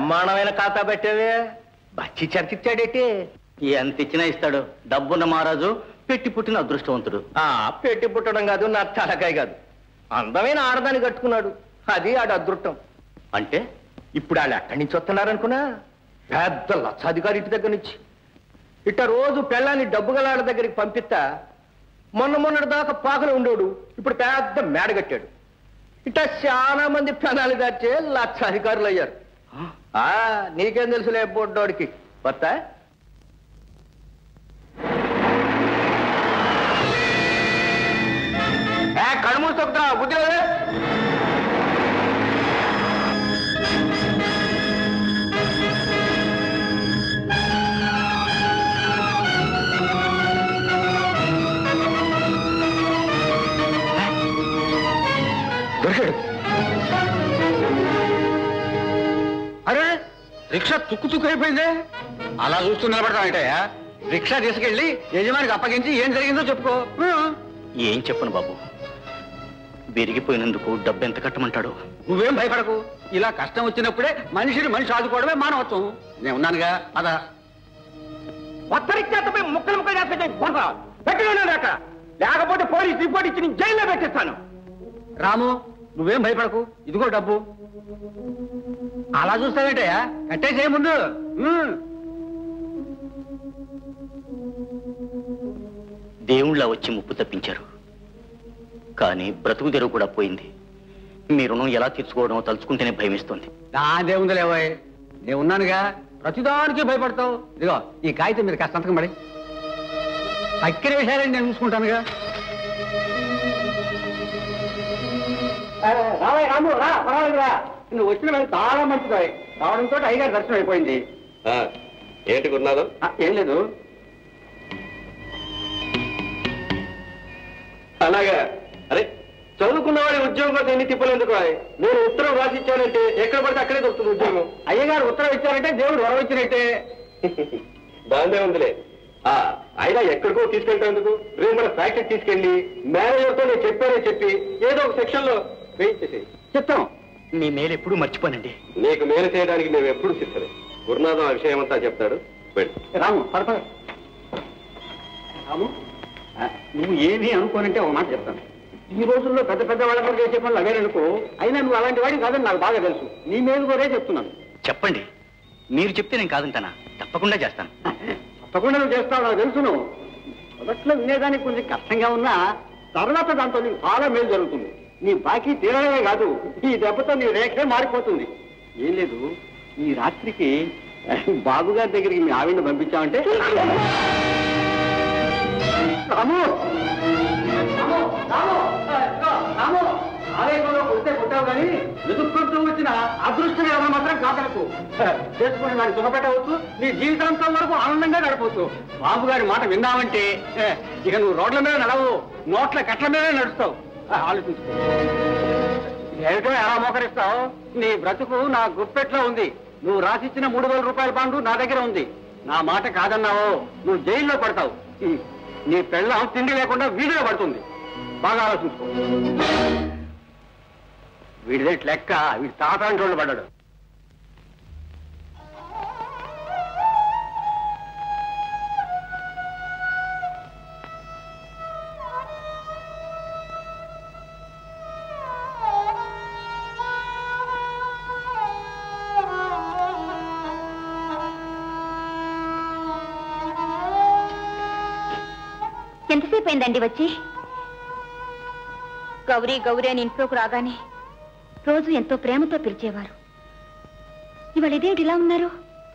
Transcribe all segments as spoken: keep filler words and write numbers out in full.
బ్రహ్మాండమైన ఖాతా పెట్టేవే. బచ్చి చర్చిచ్చాడేటి? ఎంత ఇచ్చినా ఇస్తాడు. డబ్బున్న మహారాజు పెట్టి పుట్టిన అదృష్టవంతుడు. ఆ పెట్టి పుట్టడం కాదు, నా తలకాయ కాదు. అందమైన ఆడదాన్ని కట్టుకున్నాడు, అది ఆడ అదృష్టం. అంటే ఇప్పుడు వాళ్ళు ఎక్కడి నుంచి వస్తున్నారనుకున్నా? పెద్ద లక్షాధికారి ఇంటి దగ్గర నుంచి. ఇట్ట రోజు పెళ్ళాన్ని డబ్బు గలాడ దగ్గరికి పంపిస్తా మొన్న మొన్నటి దాకా పాకలు ఉండేవాడు, ఇప్పుడు పెద్ద మేడ కట్టాడు. ఇట్లా చాలా మంది పెనాలు దాచే లక్షాధికారులు అయ్యారు. ఆ నీకేం తెలుసులే బొడ్డోడికి. కొత్త కడుము తొక్కుతా బుద్ధి లేదా? దొరికాడు. అరే రిక్షా తుక్కు తుక్కు అయిపోయింది. అలా చూస్తూ నిలబడతానంటయా? రిక్షా తీసుకెళ్ళి యజమానికి అప్పగించి ఏం జరిగిందో చెప్పుకో. ఏం చెప్పను బాబు, విరిగిపోయినందుకు డబ్బు ఎంత కట్టమంటాడు? నువ్వేం భయపడకు. ఇలా కష్టం వచ్చినప్పుడే మనిషిని మనిషి ఆదుకోవడమే మానవత్వం. నేను ఉన్నానుగా. అదా ఒక్కరిచ్చేతపై ముక్కలు ముక్కలు పెట్టినాక, లేకపోతే పోలీస్ రిపోర్ట్ ఇచ్చి నేను జైల్లో పెట్టిస్తాను. రాము నువ్వేం భయపడకు. ఇదిగో డబ్బు. అలా చూస్తావేంటయ్యా? కట్టేసే ముందు. దేవుళ్ళ వచ్చి ముప్పు తప్పించారు, కానీ బ్రతుకు తెరువు కూడా పోయింది. మీ రుణం ఎలా తీర్చుకోవడమో తలుచుకుంటేనే భయమేస్తుంది. నాదేముంది లేవోయ్, నేను ఉన్నానుగా. ప్రతిదానికి భయపడతావు. ఇదిగో ఈ కాగితం మీరు కాస్త సంతకం పడి. అక్కిన విషయాలని నేను చూసుకుంటానుగా. రావయ్య రాము, రా పర్వాలేదురా. నువ్వు వచ్చిన వెళ్ళి చాలా మంచిది. రావడంతో అయ్యగారి దర్శనం అయిపోయింది. ఏంటి కొన్నాను? ఏం లేదు. అలాగా? అరే చదువుకున్న వాడి ఉద్యోగం కోసం ఎన్ని తిప్పలేందుకు? నేను ఉత్తరం రాసిచ్చానంటే ఎక్కడ పడితే అక్కడే దొరుకుతుంది ఉద్యోగం. అయ్యగారు ఉత్తరం ఇచ్చారంటే దేవుడు వరం ఇచ్చినట్టే. దాందే ఉందిలే. అయినా ఎక్కడికో తీసుకెళ్తాందుకు? రేపు మన ఫ్యాక్టరీ తీసుకెళ్లి మేనేజర్తో నేను చెప్పానని చెప్పి ఏదో ఒక సెక్షన్ లో వేయించేసి చెప్తాం. మీ మేలు ఎప్పుడు మర్చిపోనండి. నీకు మేలు చేయడానికి మేము ఎప్పుడు సిద్ధమే. గురునాథం ఆ విషయం అంతా చెప్తాడు. రాము పరప రాము, నువ్వు ఏమీ అనుకోనంటే ఒక మాట చెప్తాను. ఈ రోజుల్లో పెద్ద పెద్ద వాళ్ళ చేసే పనులు అవేననుకో. అయినా నువ్వు అలాంటి వాడికి కాదని నాకు బాగా తెలుసు. నీ మీద కూడా చెప్తున్నాను. చెప్పండి, మీరు చెప్తే నేను కాదంటానా? తప్పకుండా చేస్తాను. తప్పకుండా నువ్వు చేస్తావు, నాకు తెలుసు. నువ్వు మొదట్లో వినేదానికి కొంచెం కష్టంగా ఉన్నా తర్వాత దాంతో నీకు చాలా మేలు జరుగుతుంది. నీ బాకీ తీరడమే కాదు, ఈ దెబ్బతో నీ రేఖే మారిపోతుంది. ఏం లేదు, ఈ రాత్రికి బాబుగారి దగ్గరికి మీ ఆవిడని పంపించామంటే. రాము రాము, ఆలయంలో కొడితే కొట్టావు కానీ వెతుక్కుంటూ వచ్చిన అదృష్టం మాత్రం కాదనకు. చేసుకుని దాన్ని సుఖపెట్టవచ్చు, నీ జీవితాంతం వరకు ఆనందంగా గడపవచ్చు. బాబు గారి మాట విన్నావంటే ఇక నువ్వు రోడ్ల మీద నడవు, నోట్ల కట్ల మీదే నడుస్తావు. ఆలోచించుకో. ఏమిటో ఎలా మోకరిస్తావు? నీ బ్రతుకు నా గుప్పెట్లో ఉంది. నువ్వు రాసిచ్చిన మూడు వేల రూపాయల బాండు నా దగ్గర ఉంది. నా మాట కాదన్నావో నువ్వు జైల్లో పడతావు. నీ పెళ్ళం తిండి లేకుండా వీధిలో పడుతుంది. బాగా ఆలోచించుకో. వీడిదేంటి లెక్క? వీడి తాత అంటోళ్ళు పడ్డాడు. ఎంతసేపు అయిందండి వచ్చి? గౌరీ గౌరీ అని ఇంట్లోకి రాగానే రోజు ఎంతో ప్రేమతో పిలిచేవారు. ఇవాళ ఇదేంటి ఇలా ఉన్నారు?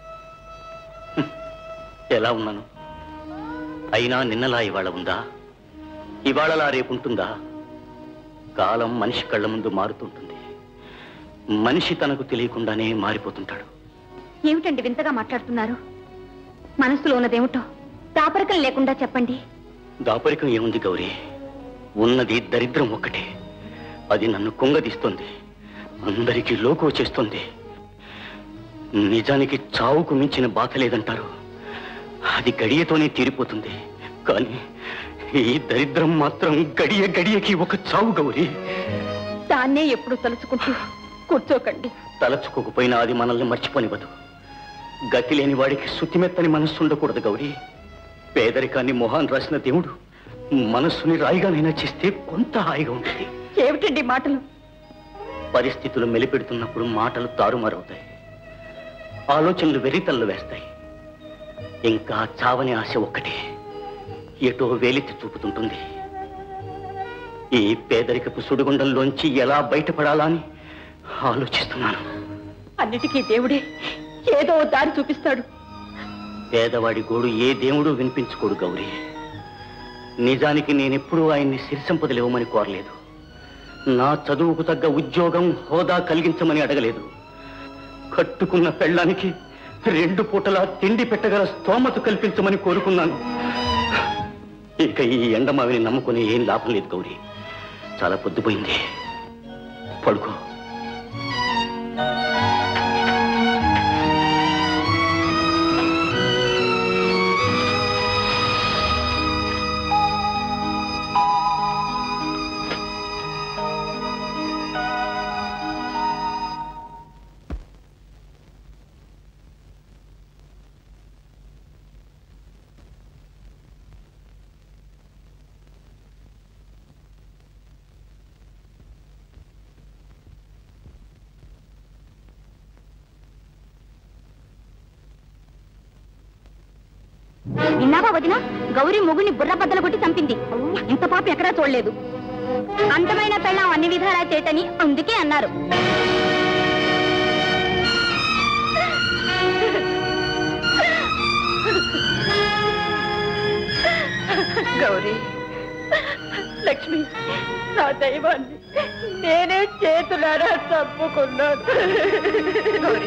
ఎలా ఉన్నాను? అయినా నిన్నలా ఇవాళ ఉందా? ఇవాళలా రేపుంటుందా? కాలం మనిషి కళ్ళ ముందు మారుతుంటుంది. మనిషి తనకు తెలియకుండానే మారిపోతుంటాడు. ఏమిటండి వింతగా మాట్లాడుతున్నారు? మనసులో ఉన్నదేమిటో దాపరికం లేకుండా చెప్పండి. దాపరికం ఏముంది గౌరీ? ఉన్నది దరిద్రం ఒక్కటే. అది నన్ను కుంగదీస్తుంది, అందరికీ లోకు చేస్తుంది. నిజానికి చావుకు మించిన బాధ లేదంటారు. అది గడియతోనే తీరిపోతుంది. కానీ ఈ దరిద్రం మాత్రం గడియ గడియకి ఒక చావు గౌరీ. దాన్నే ఎప్పుడు తలుచుకుంటూ కూర్చోకండి. తలచుకోకపోయినా అది మనల్ని మర్చిపోనివ్వదు. గతి లేని వాడికి శుతిమెత్తని మనస్సు ఉండకూడదు గౌరీ. పేదరికాన్ని మొహాన్ రాసిన దేవుడు మనస్సుని రాయిగానైనా చేస్తే కొంత హాయిగా ఉంటుంది. ఏమిటండి మాటలు? పరిస్థితులు మెలిపెడుతున్నప్పుడు మాటలు తారుమారవుతాయి, ఆలోచనలు వెర్రితల్లు వేస్తాయి. ఇంకా చావని ఆశ ఒక్కటే ఎటో వేలెత్తి చూపుతుంటుంది. ఈ పేదరికపు సుడిగుండంలోంచి ఎలా బయటపడాలా అని ఆలోచిస్తున్నాను. అన్నిటికీ దేవుడే ఏదో దారి చూపిస్తాడు. పేదవాడి గోడు ఏ దేవుడు వినిపించుకోడు గౌరీ. నిజానికి నేనెప్పుడూ ఆయన్ని సిరిసంపదలివ్వమని కోరలేదు. నా చదువుకు తగ్గ ఉద్యోగం, హోదా కలిగించమని అడగలేదు. కట్టుకున్న పెళ్ళానికి రెండు పూటలా తిండి పెట్టగల స్తోమత కల్పించమని కోరుకున్నాను. ఇక ఈ ఎండమావిని నమ్ముకుని ఏం లాభం లేదు గౌరీ. చాలా పొద్దుపోయింది, పడుకో. విన్నావా వదిన? గౌరీ మొగుని బుర్ర బద్దలు కొట్టి చంపింది. ఇంత పాప ఎక్కడా చూడలేదు. అందమైన పెళ్ళాం అన్ని విధాలా చేతని అందుకే అన్నారు. గౌరీ, లక్ష్మి, నా దైవాన్ని నేనే చేతులారా తప్పుకున్నాను. గౌరీ,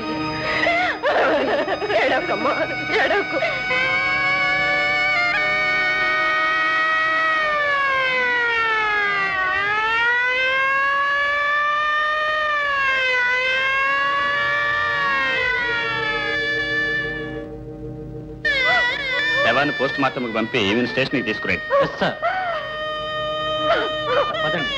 ఎడకమ్మా, ఎడకు. శవాన్ని పోస్ట్ మార్టంకి పంపి ఈవెన్ స్టేషన్కి తీసుకురండి. సార్ పదండి.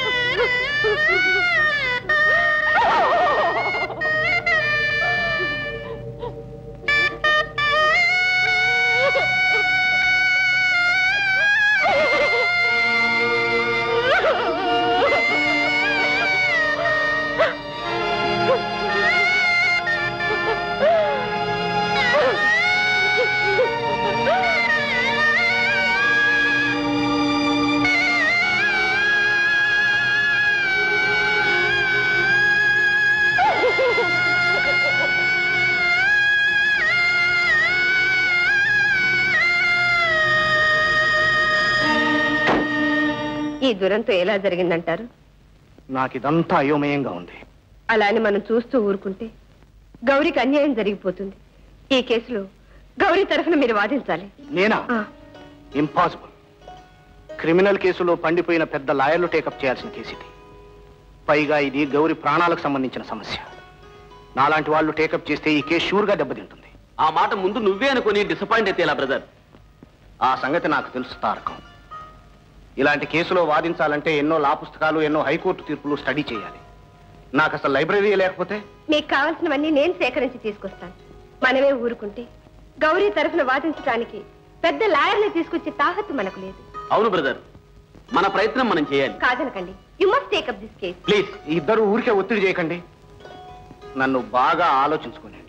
ఈ దురంతం ఎలా జరిగిందంటారు? నాకిదంతా అయోమయంగా ఉంది. అలాని మనం చూస్తూ ఊరుకుంటే గౌరికి అన్యాయం జరిగిపోతుంది. ఈ కేసులో గౌరీ తరఫున మీరు వాదించాలి. నేనా? ఇంపాసిబుల్. క్రిమినల్ కేసులో పండిపోయిన పెద్ద లాయర్లు టేకప్ చేయాల్సిన కేసు ఇది. పైగా ఇది గౌరీ ప్రాణాలకు సంబంధించిన సమస్య. నాలాంటి వాళ్ళు టేకప్ చేస్తే ఈ కేసు షూర్గా దెబ్బతింటుంది. ఆ మాట ముందు నువ్వే అనుకుని డిసప్పాయింట్ అయితే ఎలా బ్రదర్? ఆ సంగతి నాకు తెలుసు తారకం. ఇలాంటి కేసులో వాదించాలంటే ఎన్నో లా పుస్తకాలు, ఎన్నో హైకోర్టు తీర్పులు స్టడీ చేయాలి. నాకు అసలు లైబ్రరీ లేకపోతే. మీకు కావాల్సినవన్నీ నేను సేకరించి తీసుకొస్తాను. మనమే ఊరుకుంటే గౌరీ తరఫున వాదించడానికి పెద్ద లాయర్ని తీసుకొచ్చే తాహత్తు మనకు లేదు. అవును బ్రదర్, మన ప్రయత్నం మనం చేయాలి. కాదనకండి. You must take up this case. Please, ఇద్దరు ఊరికే ఒత్తిడి చేయకండి. నన్ను బాగా ఆలోచించుకోండి.